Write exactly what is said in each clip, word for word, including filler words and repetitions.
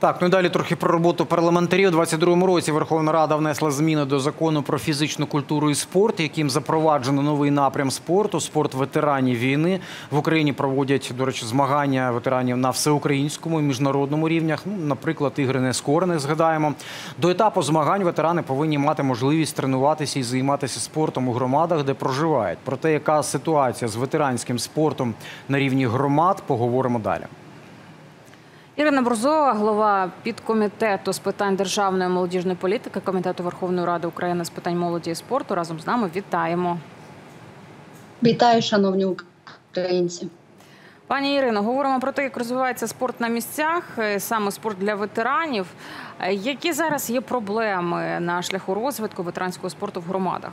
Так, ну і далі трохи про роботу парламентарів. У двадцять другому році Верховна Рада внесла зміни до Закону про фізичну культуру і спорт, яким запроваджено новий напрям спорту – спорт ветеранів війни. В Україні проводять, до речі, змагання ветеранів на всеукраїнському і міжнародному рівнях. Ну, наприклад, ігри нескорених, згадаємо. До етапу змагань ветерани повинні мати можливість тренуватися і займатися спортом у громадах, де проживають. Про те, яка ситуація з ветеранським спортом на рівні громад, поговоримо далі. Ірина Борзова, голова підкомітету з питань державної молодіжної політики Комітету Верховної Ради України з питань молоді і спорту, разом з нами. Вітаємо. Вітаю, шановні українці. Пані Ірино, говоримо про те, як розвивається спорт на місцях, саме спорт для ветеранів. Які зараз є проблеми на шляху розвитку ветеранського спорту в громадах?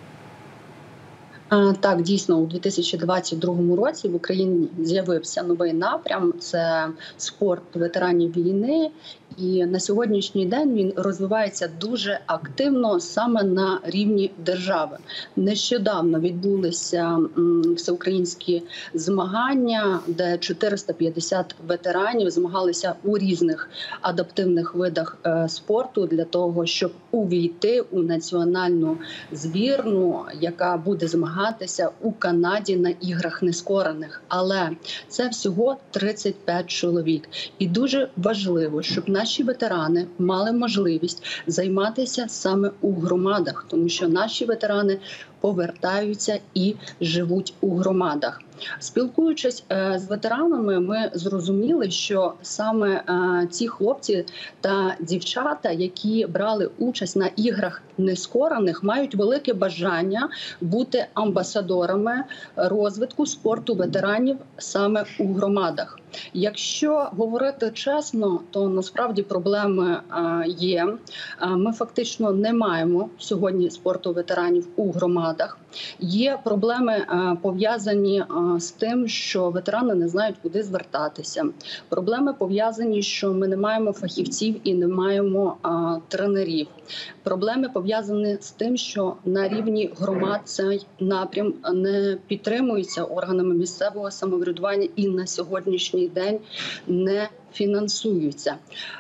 Так, дійсно, у дві тисячі двадцять другому році в Україні з'явився новий напрям – це спорт ветеранів війни. І на сьогоднішній день він розвивається дуже активно саме на рівні держави. Нещодавно відбулися всеукраїнські змагання, де чотириста п'ятдесят ветеранів змагалися у різних адаптивних видах спорту для того, щоб увійти у національну збірну, яка буде змагатися у Канаді на іграх нескорених. Але це всього тридцять п'ять чоловік. І дуже важливо, щоб наші ветерани мали можливість займатися саме у громадах, тому що наші ветерани повертаються і живуть у громадах. Спілкуючись з ветеранами, ми зрозуміли, що саме ці хлопці та дівчата, які брали участь на іграх нескорених, мають велике бажання бути амбасадорами розвитку спорту ветеранів саме у громадах. Якщо говорити чесно, то насправді проблеми є. Ми фактично не маємо сьогодні спорту ветеранів у громадах. Є проблеми пов'язані з тим, що ветерани не знають, куди звертатися. Проблеми пов'язані, що ми не маємо фахівців і не маємо а, тренерів. Проблеми пов'язані з тим, що на рівні громад цей напрям не підтримується органами місцевого самоврядування і на сьогоднішній день не фінансуються.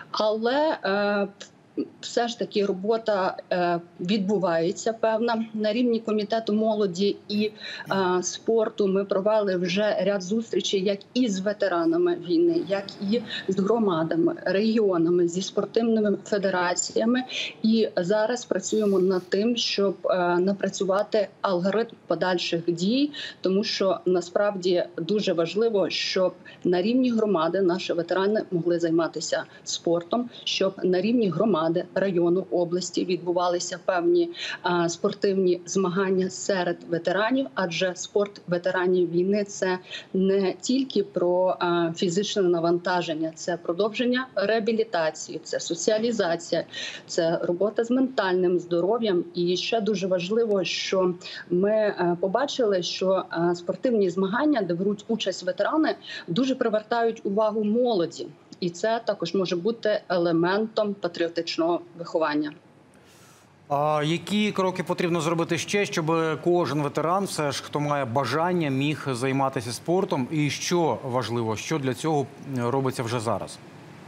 Але е, все ж таки робота е, відбувається певна. На рівні Комітету молоді і е, спорту ми провели вже ряд зустрічей як і з ветеранами війни, як і з громадами, регіонами, зі спортивними федераціями. І зараз працюємо над тим, щоб е, напрацювати алгоритм подальших дій, тому що насправді дуже важливо, щоб на рівні громади наші ветерани могли займатися спортом, щоб на рівні громади району, області відбувалися певні а, спортивні змагання серед ветеранів, адже спорт ветеранів війни – це не тільки про а, фізичне навантаження, це продовження реабілітації, це соціалізація, це робота з ментальним здоров'ям. І ще дуже важливо, що ми а, побачили, що а, спортивні змагання, де беруть участь ветерани, дуже привертають увагу молоді. І це також може бути елементом патріотичного виховання. А які кроки потрібно зробити ще, щоб кожен ветеран, все ж, хто має бажання, міг займатися спортом? І що важливо, що для цього робиться вже зараз?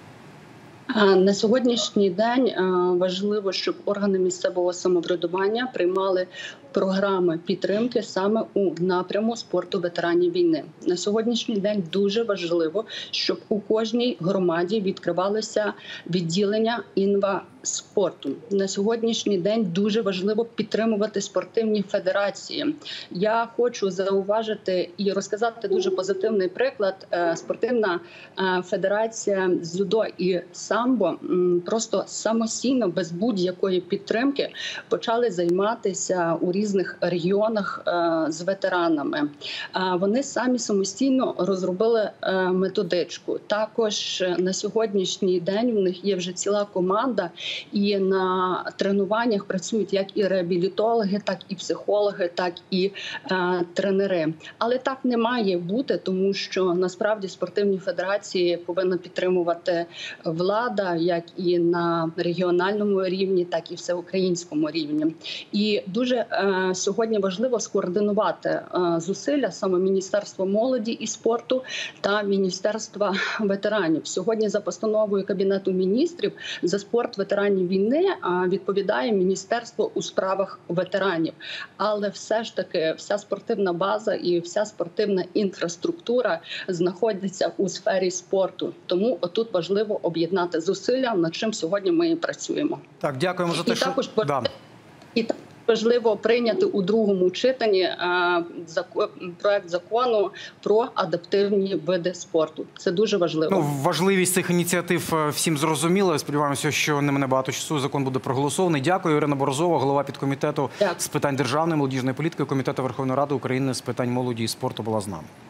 На сьогоднішній день важливо, щоб органи місцевого самоврядування приймали програми підтримки саме у напряму спорту ветеранів війни. На сьогоднішній день дуже важливо, щоб у кожній громаді відкривалося відділення інваспорту. На сьогоднішній день дуже важливо підтримувати спортивні федерації. Я хочу зауважити і розказати дуже позитивний приклад. Спортивна федерація з дзюдо і самбо просто самостійно, без будь-якої підтримки, почали займатися у різних регіонах з ветеранами. Вони самі самостійно розробили методичку. Також на сьогоднішній день у них є вже ціла команда, І на тренуваннях працюють як і реабілітологи, так і психологи, так і е, тренери. Але так не має бути, тому що насправді спортивні федерації повинна підтримувати влада, як і на регіональному рівні, так і всеукраїнському рівні. І дуже е, сьогодні важливо скоординувати е, зусилля саме Міністерства молоді і спорту та Міністерства ветеранів. Сьогодні за постановою Кабінету міністрів за спорт ветеранів війни е, відповідає Міністерство у справах ветеранів. Але все ж таки вся спортивна база і вся спортивна інфраструктура знаходиться у сфері спорту. Тому отут важливо об'єднати зусилля, над чим сьогодні ми і працюємо. Так, дякуємо за те, і що... також Да. і також важливо прийняти у другому читанні е, закон, проект закону про адаптивні види спорту. Це дуже важливо. Ну, важливість цих ініціатив всім зрозуміла. Сподіваємося, що не мене багато часу закон буде проголосований. Дякую. Ірина Борозова, голова підкомітету Дякую. з питань державної молодіжної політики Комітету Верховної Ради України з питань молоді і спорту була з нами.